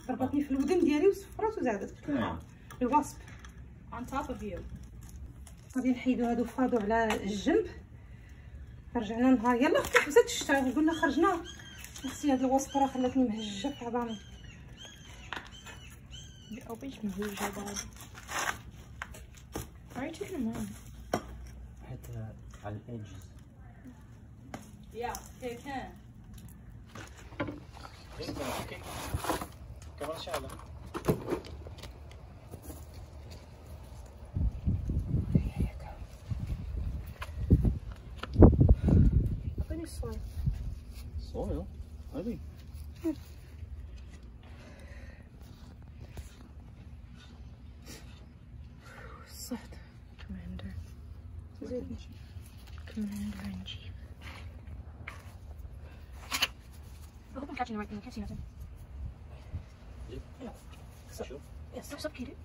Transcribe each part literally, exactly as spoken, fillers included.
ضربتني في الودن ديالي وصفرات وزادت الوصف on top of you. غادي نحيدو هادو فاضو على الجنب. رجعنا نهار يلا حبسات الشتا قلنا خرجنا. اختي هاد الوصفه راه خلاتني مهجه في عظامي. او باش مهجه بعد. Why are you taking them on? حتى على الإيدجز. Yeah, they can. اوكي. كمان شغلة. اعطيني الصويا. صويا؟ هذي. صحت. كوماندر. زيدني. كوماندر ان جيف. I hope I'm catching the right thing. I can't see nothing. Yeah. So, Sure. yeah, stop, stop, Katie.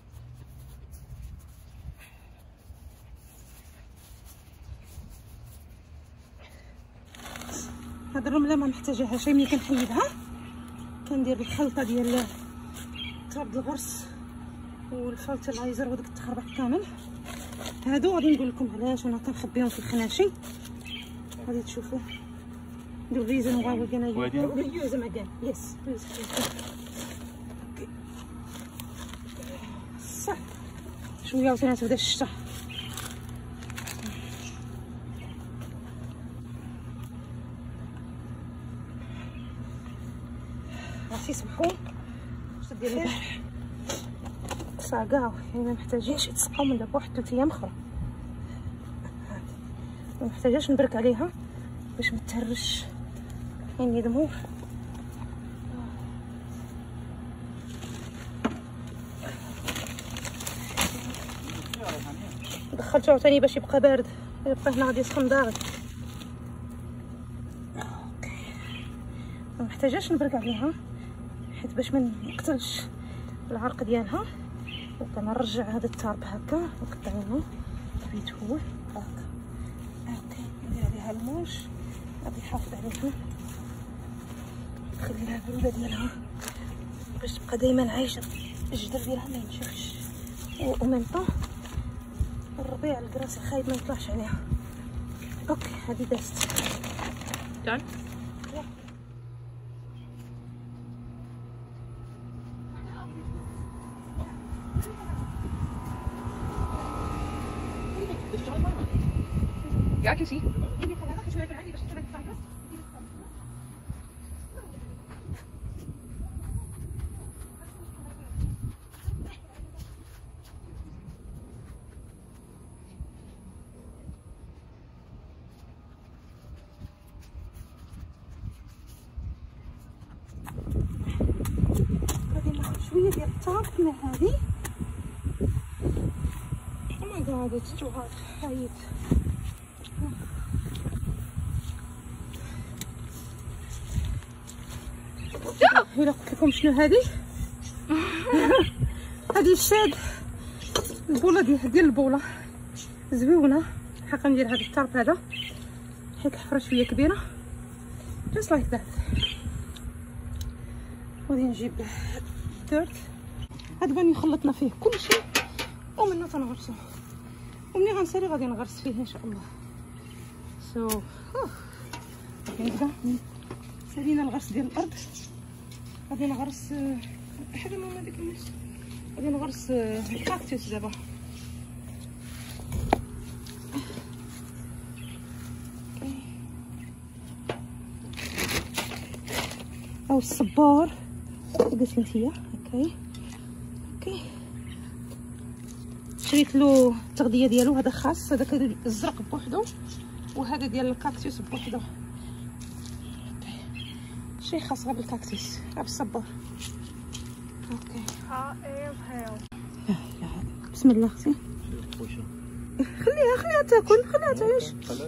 هاد الرمله ما نحتاجهاش، ملي كنحيدها كندير الخلطه ديال تراب الغرس والفرتيلايزر وداك التخربق كامل. هادو غادي نقول لكم علاش انا كنخبيهم في الخناشي. غادي تشوفوا the reason why we're gonna use them again. Yes, please. Okay. صح شويه وثاني تبدا الشتا. عرفتي سمحوا واش ديري البارح صاكاو يعني ما محتاجينش يتسقاو من دابا واحد ثلاث ايام اخرى. ما محتاجاش نبرك عليها باش ما تهرش يعني دموع. دخلته عاوتاني باش يبقى بارد، يبقى هنا غادي يسخن داغي. اوكي ما محتاجاش نبرك عليها حيت باش ما نقتلش العرق ديالها. وكنرجع هذا التراب هكا ونقطعوه بيت هو هكا. اوكي ندير عليها الموش غادي يحافظ عليها، نخلي لها البروده ديالها باش تبقى دائما عايشه، الجدر ديالها ما ينشفش. ومن طون الربيع الكراس الخايب ما يطلعش عليها. اوكي هذه دازت. Done? Yeah, I can see. غادي ناخذ شويه ديال التراب مع هذه. او ماي جاد اتس تو هارد. حيد إلا قلت لكم شنو هذه. هذه الشاد البوله ديال ديال البوله زويونه. حقا ندير هذا التراب هذا حيت الحفره شويه كبيره just like that. غادي نجيب الدرت هاد باني خلطنا فيه كل شيء ومنه تنغرسو، ومني غنسالي غادي نغرس فيه ان شاء الله. سو so, غادي نبدا. سالينا الغرس ديال الارض. غادي نغرس حاجه ماما ديك الناس. غادي نغرس الكاكتوس دابا. او الصبار قلت نتيا. اوكي اوكي شريت له التغذيه ديالو. هذا خاص، هذاك الزرق بوحدو وهذا ديال الكاكتوس بوحدو. شي خاص غير بالكاكتوس غير بالصبار. اوكي لا لا بسم الله اختي. خليها خليها تاكل خليها تعيش.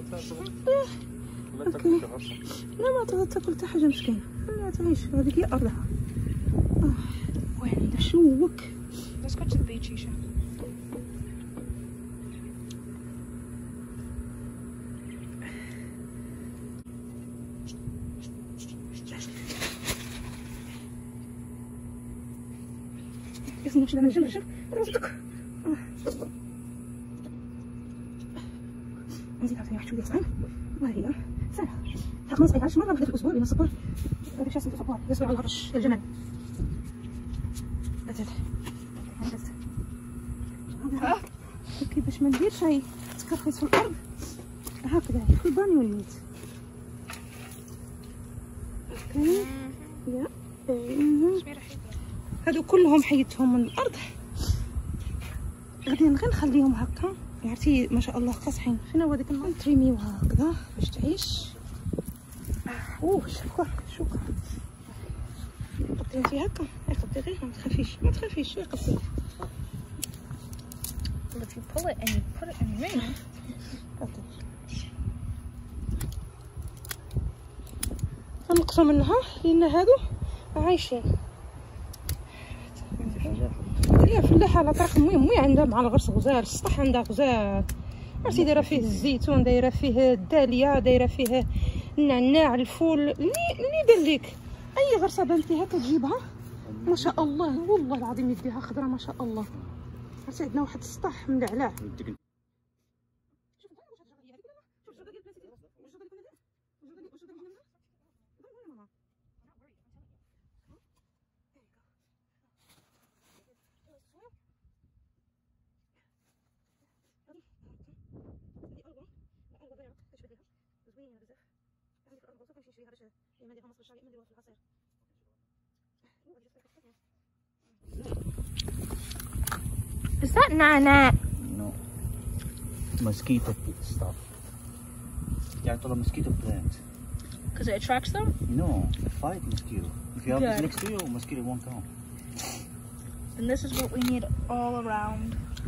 اوكي لا ما تقدر تاكل حتى حاجه مسكينه، خليها تعيش. هذيك هي ارضها. اه وين دا شوك. Let's go to the beach, Isha. يلا نمشي لهنا جنب جنب راسك. نزيد عاوتاني واحد شويه صغير وهي سهله. حق ما نصبيهاش مره واحده في الاسبوع لان الصبار هذاك الشيء اسمه صبار يصبر على الهرش ديال الجمال. هذا هذا كيفاش ما نديرش هاي تكرفيس في الارض هكذا في البانيو نيت. اوكي يا هادو كلهم حيدتهم من الارض. غادي غير نخليهم هكا عرفتي ما شاء الله قاصحين. فين هو داك الماء تريميوها هكذا باش تعيش. اوه شكرا شكرا. قدي انتي هكا قدي غير ما تخافيش ما تخافيش قدي. But if you pull it and you put it in the ring. غنقصو منها لان هادو عايشين. هي فلاحه على طريق مي مي عندها مع الغرس غزال. السطح عندها غزال عرفتي دايره فيه الزيتون دايره فيه الداليه دايره فيه النعناع الفول اللي اللي بان ليك. اي غرسه بانتي هكا تجيبها ما شاء الله والله العظيم يديها خضره ما شاء الله. عرفتي عندنا واحد السطح ملعلع. Is that nana? No. Mosquito stuff. Yeah, I told a mosquito plant. Because it attracts them? No, fight mosquito. If you have this Good. next to you, mosquito won't come. And this is what we need all around.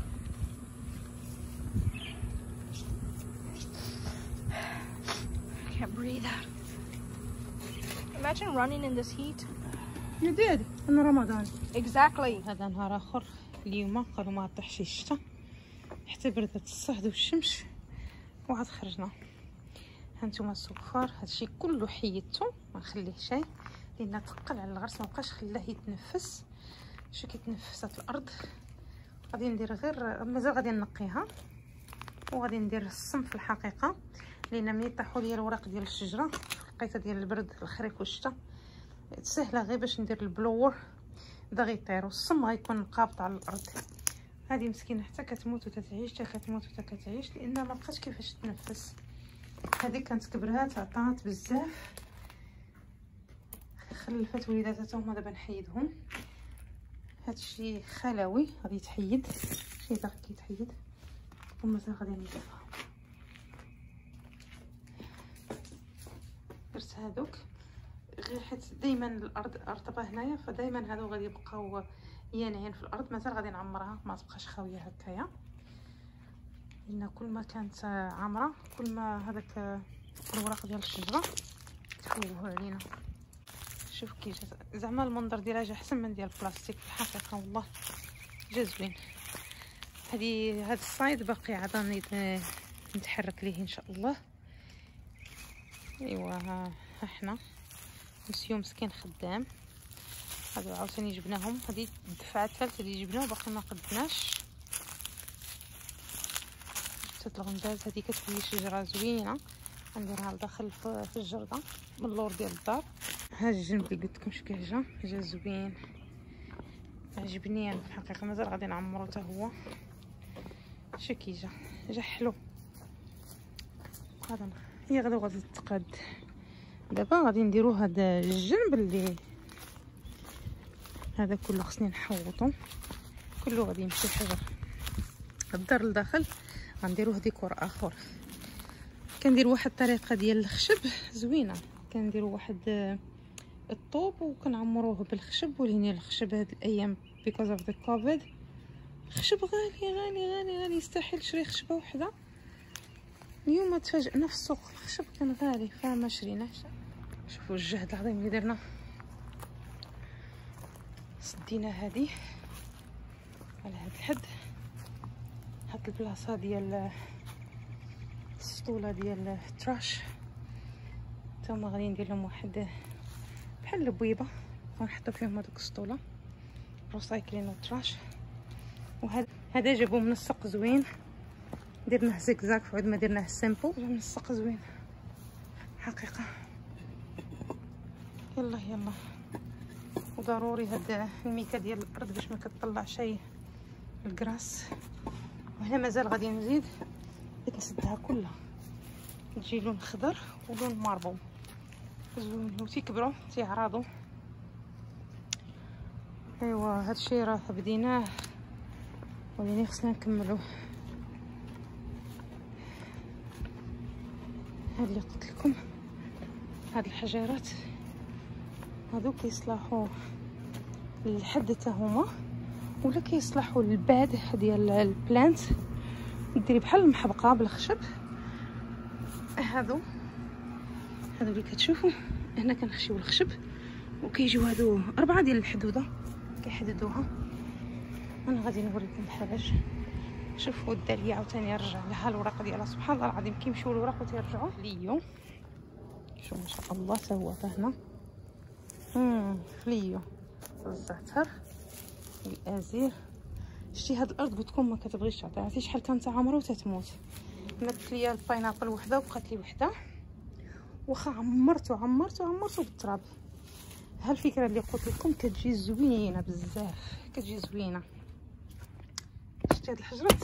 I can't breathe. Imagine running in this heat. You did in رمضان. Exactly. هذا نهار اخر اليوم قالوا ما طيحش الشتا حتى بردت الصهد والشمس وعاد خرجنا. هانتوما الصفار هادشي كله حيدته ما نخليه شيء لان ثقل على الغرس ما بقاش خلاه يتنفس. شو كيتنفسات الارض. غادي ندير غير مازال غادي نقيها وغادي ندير السم في الحقيقه لان ملي طاحوا لي الوراق ديال الشجره لقيتها ديال البرد الخريف والشتا سهله غير باش ندير البلور دا غيطير والسم غيكون قابط على الارض. هذه مسكينه حتى كتموت وتتعيش حتى كتموت وحتى كتعيش لان ما بقاش كيفاش تنفس. هذه كانت كبرات عطات بزاف خلفت وليداتها حتى هما دابا نحيدهم. هادشي خلوي غادي يتحيد شي باقي كيتحيد ومازال غادي نضيفها. درت هادوك غير حيت دائما الارض رطبه هنايا فدائما هادو غادي يبقاو يانعين في الارض. مازال غادي نعمرها ما تبقاش خاويه هكايا لان كل ما كانت عامره كل ما هذاك الوراق ديال الشجره تفوهوا علينا. شوف كي جات زعما المنظر ديالها جا احسن من ديال البلاستيك في الحقيقه والله جا زوين. هذه هذا الصايد باقي عاد نتحرك ليه ان شاء الله. ايوا ها احنا مسيو مسكين خدام هادو عاوتاني جبناهم. هذه الدفعه الثالثه اللي جبناها باقي ما قدناش. جبت الغنداز هذه كتولي شجره زوينه نديرها لداخل في الجرده من اللور ديال الدار. ها الجنب اللي قلت لكم شكون جا جا زوين عجبني في الحقيقه. مازال غادي نعمرو حتى هو. شو كي جا جا حلو. هذا هي غدا غادي تتقاد. دابا غادي نديرو هذا الجنب اللي هذا كله خصني نحوطو كله غادي يمشي حجر. الدار لداخل غنديروه ديكور اخر. كندير واحد الطريقه ديال الخشب زوينه. كنديروا واحد الطوب وكنعمروه بالخشب ولهنا الخشب هاد الايام بيكوز اوف ذا كوفيد الخشب غالي غالي غالي غالي يستحيل تشري خشبه وحده. اليوم تفاجئنا في السوق الخشب كان غالي فما شريناش. شوفوا الجهد العظيم اللي درنا. سدينا هذه على هاد الحد. هاد البلاصه ديال السطوله ديال التراش تما غادي ندير لهم واحد بحال البويبه ونحطو فيهم هذوك السطوله روسايكلين وتراش. وهذا هذا جابوه من السوق زوين، درناه زيكزاك فعود ما درناه سيمبل، جا من السوق زوين حقيقه. يلا يلا، وضروري هاد الميكا ديال الارض باش ما كتطلع شيء الكراس. وهنا مازال غادي نزيد بغيت نسدها كلها تجي لون خضر ولون ماربو زوين وتيكبروا تيعراضوا. ايوا هادشي راه بديناه ولكن خصنا نكملوه. هاد اللي قلت لكم، هاد الحجرات هادو كيصلحوا للحد حتى هما، ولا كيصلحوا للباد ديال البلانت، ديري بحال المحبقه بالخشب. هادو هادو اللي كتشوفوا هنا كنخشيو الخشب وكيجيو هادو اربعه ديال الحدوده كيحددوها. انا غادي نوريكم الحاج. شوفوا الداليه عاوتاني رجع لها الوراق ديالها، سبحان الله العظيم كيمشيو الوراق وتيرجعوا ليو. شوف ما شاء الله تا هو هنا امم فليو الزعتر الازير. شتي هاد الارض قلت لكم ما كتبغيش تعطي، عرفتي شحال كانت عامره وتتموت. ماتت ليا الباينابل وحده وبقات لي وحده، واخا عمرت وعمرت وعمرت بالتراب. ها الفكره اللي قلت لكم كتجي زوينه بزاف، كتجي زوينه. شتي هاد الحجرات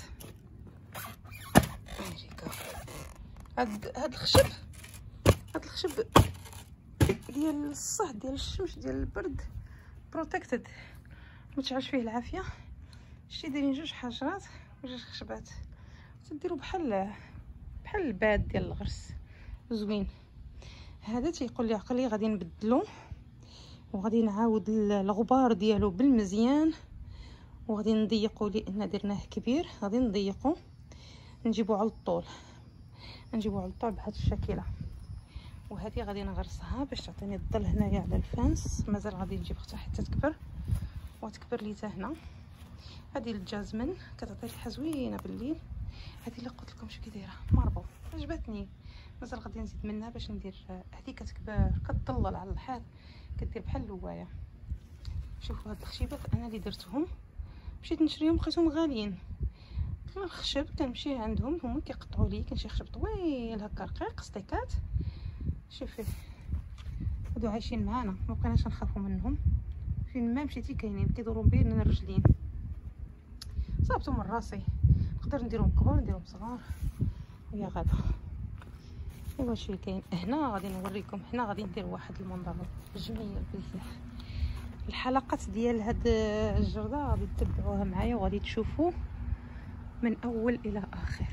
هاد هاد الخشب، هاد الخشب ديال الصهد ديال الشمس ديال البرد بروتكتد متعاش فيه العافيه. شتي دايرين جوج حجرات وجوج خشبات تديروا بحال بحال الباد ديال الغرس زوين. هذا تيقول لي عقلي غادي نبدلو وغادي نعاود الغبار ديالو بالمزيان، وغادي نضيقو لان درناه كبير. غادي نضيقو نجيبو على الطول، نجيبو على الطول بهذه الشكله. وهذه غادي نغرسها باش تعطيني الظل هنايا على الفانس. مازال غادي نجيب اختها حتى تكبر وتكبر لي حتى هنا. هذه الجازمن كتعطي ريحه زوينه بالليل. هذه اللي قلت لكم شو كي دايره مربو عجبتني، مازال غادي نزيد منها باش ندير. هذه كتكبر كتضلل على الحيط كدير بحال اللوايه. شوفوا هاد الخشيبات انا اللي درتهم، مشيت نشريهم لقيتهم غاليين. الخشب كنمشي عندهم هما كيقطعوا لي، كنشري خشب طويل هكا رقيق ستيكات. شوفي هادو عايشين معانا ما بقيناش نخافوا منهم، فين ما مشيتي كاينين كيدوروا بين الرجلين. صابتهم من راسي، نقدر نديرهم كبار نديرهم صغار ويا غدا. ايوا شويه كاين هنا غادي نوريكم. هنا غادي ندير واحد المنظر جميل بزاف. الحلقات ديال هاد الجرده غادي تتبعوها معايا وغادي تشوفوا من اول الى اخر.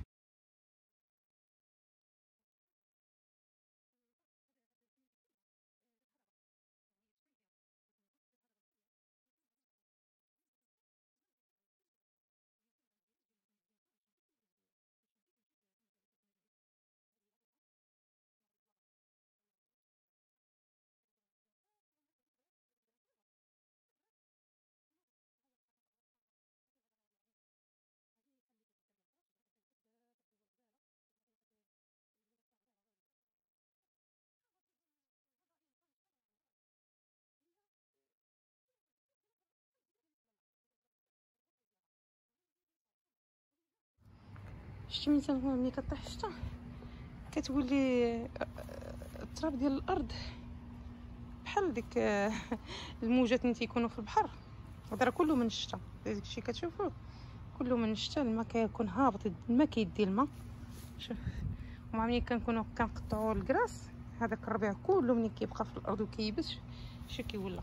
شتي مثلا هنا ملي كطيح الشتا كتولي التراب ديال الارض بحال ديك الموجات اللي تيكونوا في البحر. هذا كله من الشتا، داكشي كتشوفوه كله من الشتا. الماء كيكون هابط، الماء كيدي الماء. شوف ومع ملي كنكونوا كنقطعوا الكراس هذاك الربيع كله ملي كيبقى في الارض وكيبس شي كيولى.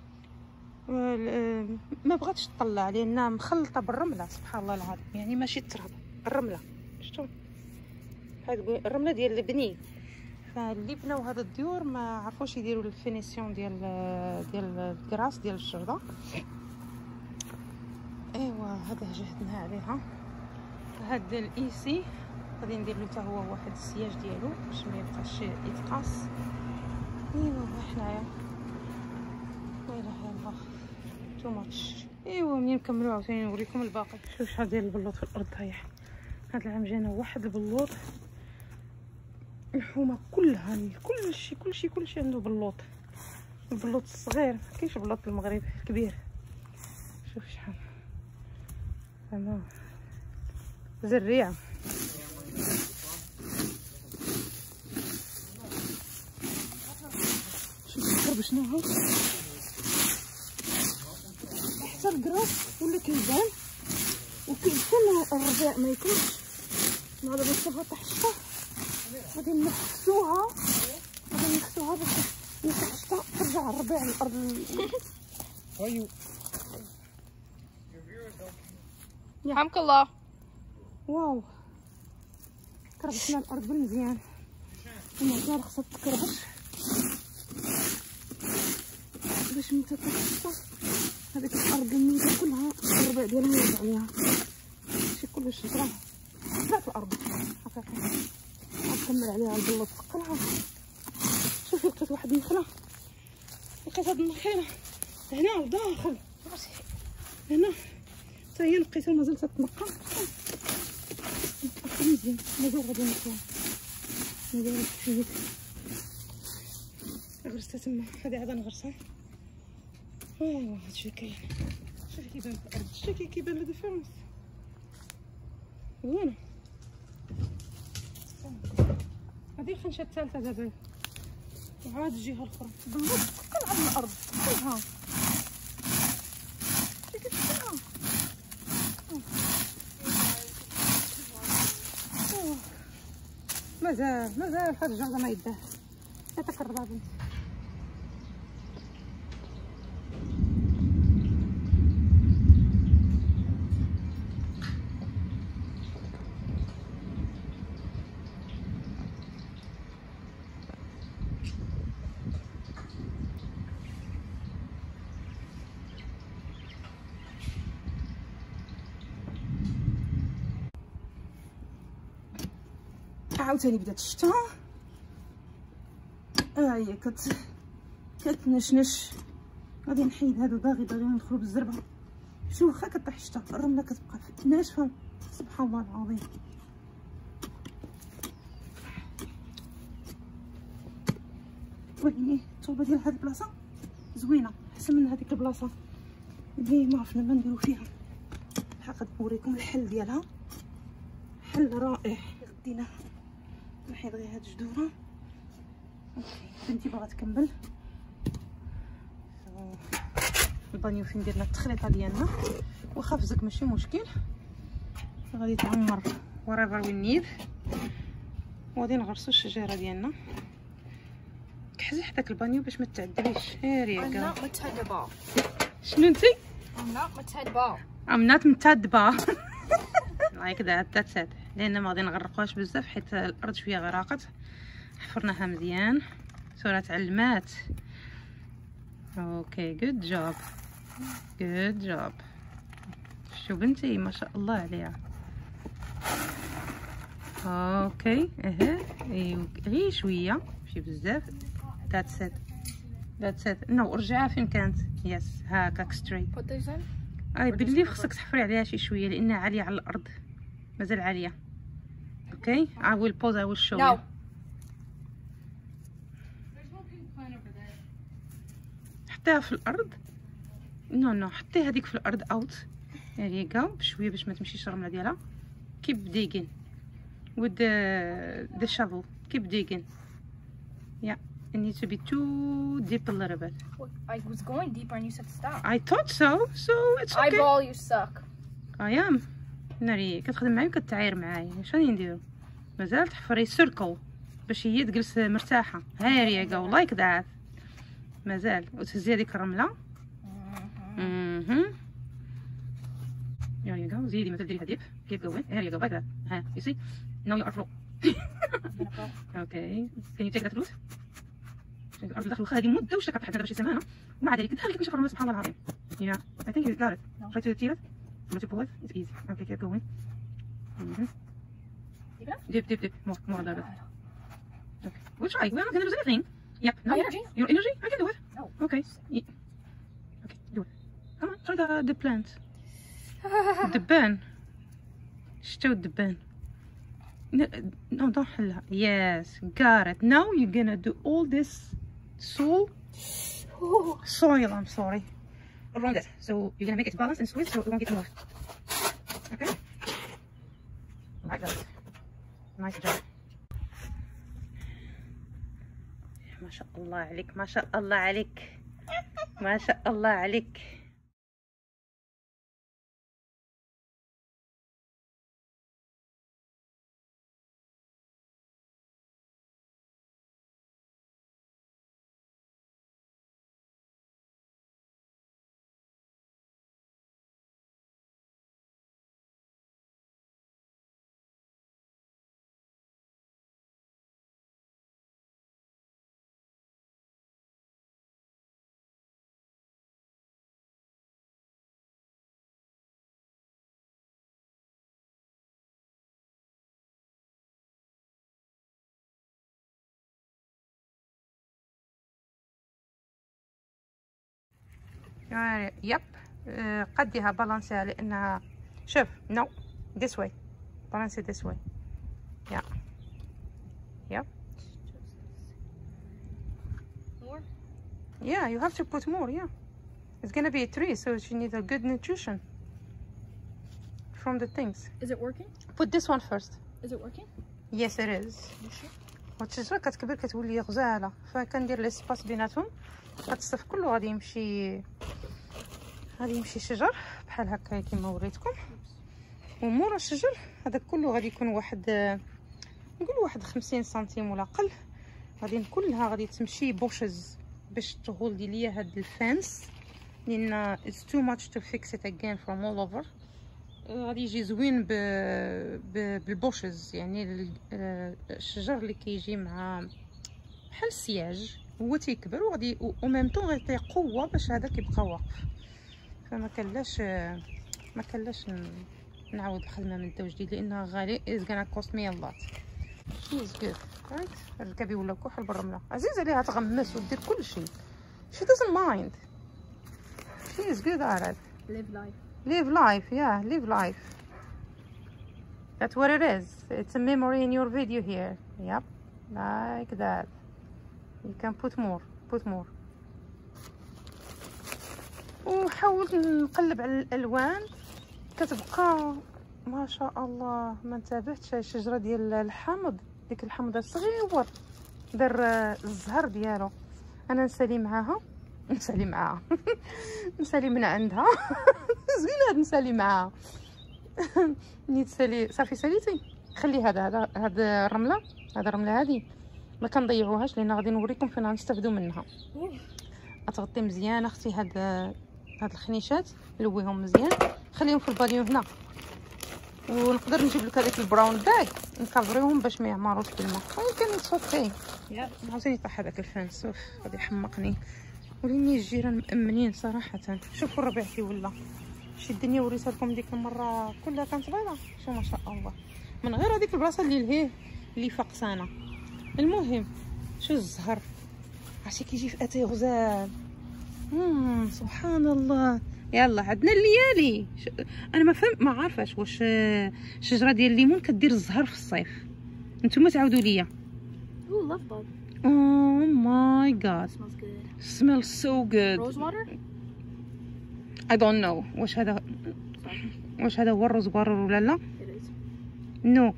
ما بغاتش تطلع لانها مخلطه بالرمله سبحان الله العظيم، يعني ماشي التراب الرمله. شفتوا هاد الرمله ديال البني، فاللي بناو هاد الديور ما عرفوش يديروا الفينيسيون ديال ديال الكراس ديال الجرده. ايوا هذا جهدنا عليها. هاد الايسي غادي ندير له حتى هو واحد السياج ديالو باش ما يبقاش يتقاص. ايوا حنايا لا اله الا الله تو ماتش. ايوا منين نكملوا عاوتاني نوريكم الباقي. شوف شحال ديال البلوط في الارض طايح. هاد العام جانا واحد البلوط الحومه كلها كلشي كلشي كلشي عنده بلوط. البلوط الصغير مكاينش بلوط المغرب الكبير. شوف شحال زعما زريعه. شوف القرب شنو هو، حتى الكراس ولا كيبان وكيبان الربيع ما يكونش. مع دابا صافا طاح الشتا غادي نخسوها، غادي نخسوها باش يطيح الشتا ترجع الربيع للارض. ايوا يرحمك الله. واو كربشنا الارض بالمزيان، المزيان خصها تكربش باش متى تطيح الشتا هذيك الارض الميته كلها الربيع ديالها يرجع ليها. ماشي كل شجره طلعت الارض حقيقة غنكمل عليها البلوط ثقلها. شوفي لقيت واحد النخله، لقيت هاد النخيله هنا لداخل هنا حتى هي لقيتها مازال تتنقى. نقى مزيان مازال غادي نقيها، مازال كفيت غرستها تما. هادي عاد نغرسها. ايوا هادشي كاين. شوفي كيبان في الارض، شوفي كيبان لا ديفيرونس زوينه. هادي الخنشه الثالثه دابا، وعاد الجهه الاخرى بالضبط ثقل على الارض كلها. شوفي كيف فيها مازال مازال هاد الجهه ما يداه. عطاك الربع بنتي. عاوتاني بدات الشتا، ها هي كت كتنشنش. غادي نحيد هادو باغي باغي ندخلو بالزربه. شوف واخا كطيح الشتا الرمله كتبقى ناشفه سبحان الله العظيم. ولكن التربه ديال هاد البلاصه زوينه احسن من هذيك البلاصه اللي ما عرفنا ما نديرو فيها. الحق نوريكم الحل ديالها، حل رائع. غدينا نحيد غير هاد الجدوره. اوكي بنتي باغا تكمل البانيو فين درنا التخليطه ديالنا. واخا فزك ماشي مشكل، غادي تعمر وريفر وين نيد. وغادي نغرسو الشجره ديالنا. كحزح داك البانيو باش ما تعذبيش. هيريا متهدبه. شنو انتي؟ I'm not متهدبه. I'm not متهدبه. لايك ذات ذاتس ات. لان ما غادي نغرقوهاش بزاف حيت الارض شويه غرقت. حفرناها مزيان. سورة علمات. اوكي جود جوب جود جوب. شو بنتي ما شاء الله عليها. اوكي اها ايوا غير شويه ماشي بزاف. ذاتس ات ذاتس ات. نو رجعها فين كانت. يس هاكاك ستريت. Put these in. اي باللي خصك تحفري عليها شي شويه لانها عاليه على الارض، مازال عاليه. اوكي I will pause I will show No. you. حطيها في الارض. نو نو حطي هذيك في الارض اوت. يعني كاو بشويه باش ما تمشيش الرمله ديالها. keep digging with the the shovel. keep digging. yeah it needs to be too deep a little bit. Well, I was going deeper and you said stop. I thought so so it's okay. Eyeball, you suck. I am. ناري كتخدم معايا وكتعاير معايا. اش غادي نديرو؟ مازال تحفري سيركل باش هي تجلس مرتاحه. هاري جو لايك ذات. مازال وتهزي هذيك الرمله. اها Here you go. زيدي مازال ديريها ديب. keep going. Here you go like that. ها you see now you are flow. okay can you take that route. الارض داخل واخا هذه مده واش كطيح دابا شي سمانه ومع ذلك دخل لك شي سبحان الله العظيم. yeah I think you got it. No. try to tear it. Try to pull it. It's easy. okay keep going. mm-hmm. Dip, dip, dip. More, more a little bit. Okay. We'll try. We're not gonna lose anything. Yep. No. My energy? Your energy? I can do it. No. Okay. Yeah. Okay, do it. Come on, try the the plant. The ban. Show the ban. No, no, don't حلها. Yes, got it. Now you're gonna do all this soil. Soil. I'm sorry. around it. So you're gonna make it balanced and squeeze so it won't get moved. Okay? Like that. Nice job. ما شاء الله عليك، ما شاء الله عليك، ما شاء الله عليك. يعني يب قديها بالانسيها لانها شوف نو this way بالانسي this way yeah yep More? yeah you have to put more yeah it's gonna be a tree so she needs a good nutrition from the things. Is it working? Put this one first. Is it working? Yes it is. You sure? والشجره كتكبر كتولي غزاله فكندير لي سباس بيناتهم. هاد الصف كله غادي يمشي غادي يمشي شجر بحال هكا كيما وريتكم، ومورا الشجر هذا كله غادي يكون واحد نقول واحد خمسين سنتيم ولا اقل. غادي كلها غادي تمشي بوشز باش تهولدي ليا هاد الفانس لان it's too much to fix it again from all over. غادي يجي زوين ب... ب... بالبوشز يعني الشجر اللي كيجي مع بحال السياج هو تيكبر وغادي وميم طون غيعطي قوه باش هذا كيبقى واقف. فما كلاش ما كلاش نعاود الخدمه من تو جديد لانها غالي is gonna cost me a lot. she is good right. الركابي ولا كحل بالرمله عزيز عليها تغمس ودير كل شيء. she doesn't mind. she is good at it. Live life. Live life, yeah, live life. That's what it is. It's a memory in your video here. Yep, like that. You can put more, put more. وحاولت نقلب على الالوان كتبقى ما شاء الله. ما انتبهتش الشجره ديال الحامض، ديك الحامض الصغيور دار الزهر ديالو. انا نسالي معاها نسالي معاها نسالي من عندها زوينه هاد نسالي معاها ني تسالي صافي ساليتي. خلي هذا هذا هاد الرمله هاد الرمله هادي ما كنضيعوهاش لان غادي نوريكم فين غنستافدوا منها. غتغطي مزيان اختي هاد هاد الخنيشات لويهم مزيان خليهم في الباليو هنا ونقدر نجيب لك هذيك البراون باك نكفريهم باش ما يعمروش بالماء ولكن يتصفي. يا عاوتاني يطيح هذاك الفانس اوف غادي يحمقني. وليني الجيران مأمنين صراحه. شوفوا الربيع كي ولا شي الدنيا وريتها لكم ديك المره كلها كانت بيضاء. شو ما شاء الله من غير هذيك البلاصه اللي لهيه اللي فقسانه. المهم شو الزهر عرفتي كيجي في اتاي غزال. امم سبحان الله. يلا عندنا الليالي. انا ما فهم ما عارفاش واش الشجره ديال الليمون كدير الزهر في الصيف. نتوما تعاودوا ليا. Ooh, love bug. Oh my god. Smells good. Smells so good. Rose water? I don't know. واش هذا واش هذا هو الروز وارر ولا لا؟ It is. No.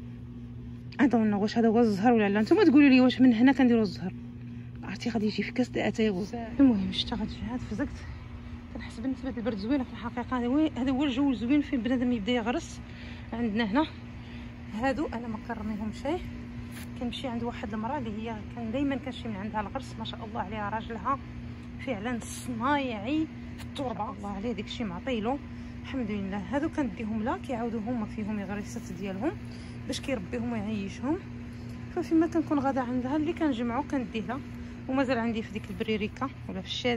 I don't know واش هذا هو الزهر ولا لا. نتوما تقولوا لي واش من هنا كنديروا الزهر. عرفتي غادي يجي في كاس د اتاي غزال. المهم شتا غادي هاد فزقت. كنحس بالنسبه للبرد زوينه في الحقيقه. هذا هو هذا هو الجو الزوين فين بنادم يبدا يغرس. عندنا هنا هادو انا ما كرميهم شيء. كنمشي عند واحد المراه اللي هي كان دائما كنمشي من عندها الغرس ما شاء الله عليها راجلها فعلا صنايعي في التربه الله عليه داكشي معطيلو الحمد لله. هادو كنديهم لا كيعاودوا هما فيهم الغريسات ديالهم باش كيربيهم ويعيشهم. ففيما كنكون غادا عندها اللي كنجمعو كنديه لها. ومازال عندي في ديك البريريكا ولا في الشاد.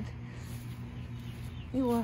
ايوا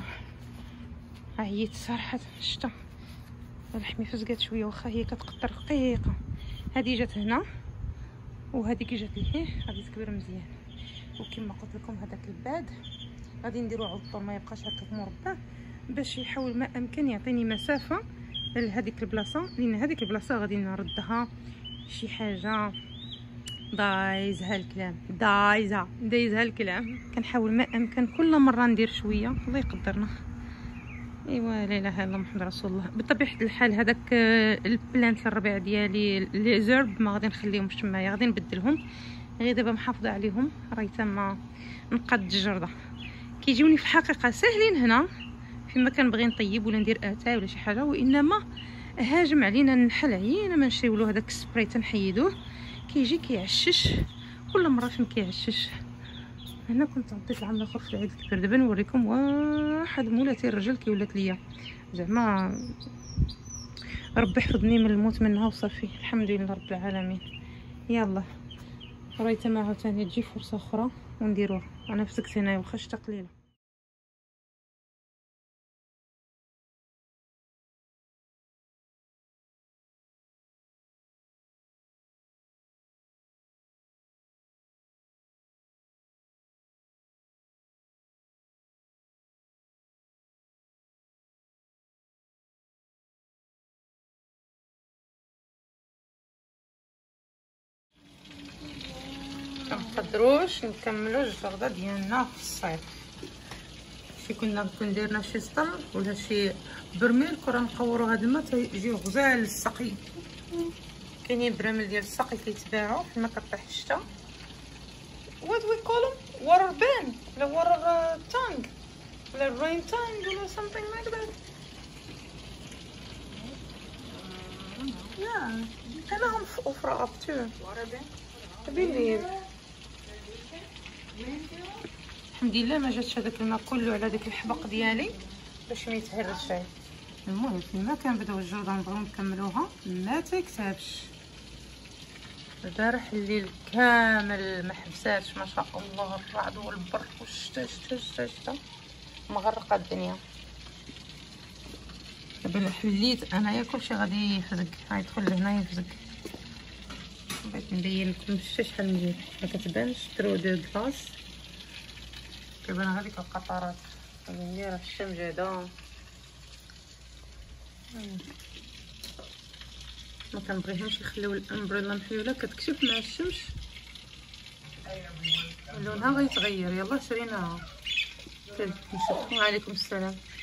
عييت صراحه شتا لحمي فزقات شويه واخا هي كتقطر رقيقه. هذه جات هنا وهذيك جات لهيه غادي تكبر مزيان. وكما قلت لكم هذاك الباد غادي نديرو عطور ما يبقاش هكا مربع باش يحاول ما امكن يعطيني مسافه لهذيك البلاصه لان هذيك البلاصه غادي نردها شي حاجه دايزها الكلام، دايزها دايزها الكلام. كنحاول ما امكن كل مره ندير شويه، الله يقدرنا. ايوا لا اله الا الله محمد رسول الله. بطبيعه الحال هذاك البلانت الربيع ديالي لي زرب ما غادي نخليهمش تمايا، غادي نبدلهم. غير دابا محافظه عليهم، راهي تما نقاد الجرده كيجيوني في الحقيقه ساهلين هنا فيما كنبغي نطيب ولا ندير اتاي ولا شي حاجه، وانما هاجم علينا النحل عيينا ما نشريو له هذاك السبراي تنحيدوه، كيجي كيعشش كل مره فين كيعشش. هنا كنت عطيت العام الاخر في العيد الكبير. دابا نوريكم واحد مولاتي الرجل كي ولات ليا، زعما ربي يحفظني من الموت منها وصافي، الحمد لله رب العالمين. يلا ريت معها ثاني تجي فرصه اخرى ونديروها. انا في سكت هنايا واخا شتا قليله. منقدروش نكملو الجرده ديالنا في الصيف. شي كنا كنديرنا شي سطل ولا شي برميل، كنا نقورو هاد الماء تيجيو غزال للسقي. كاينين براميل ديال السقي كيتباعو فيما كطيح الشتا. وات وي كولم واتر بان ولا واتر تانك ولا رين تانك ولا something like that. yeah انا هم في اوفر اب تو واتر بان بيليف. الحمد لله ما جاتش هذاك الماء كله على ديك الحبق ديالي باش ما يتهرش. المهم فيما كنبداو الجرده نبغيو نكملوها ما تيكتبش. البارح الليل كامل ما حبساتش ما شاء الله، الرعد والبرد والشتا شتا شتا شتا مغرقه الدنيا. دابا حليت انايا كلشي غادي يفزق، غيدخل لهنا يفزق. بغيت نبين لكم شتا شحال مزيان ما كتبانش ترو دو كلاص. كيبان هذيك القطرات ندير الشمجاده. ما كنبغيهمش يخليو الامبريلا محلوله كتكشف مع الشمس لونها غيتغير. يلا شريناها. نشوفوا. وعليكم السلام.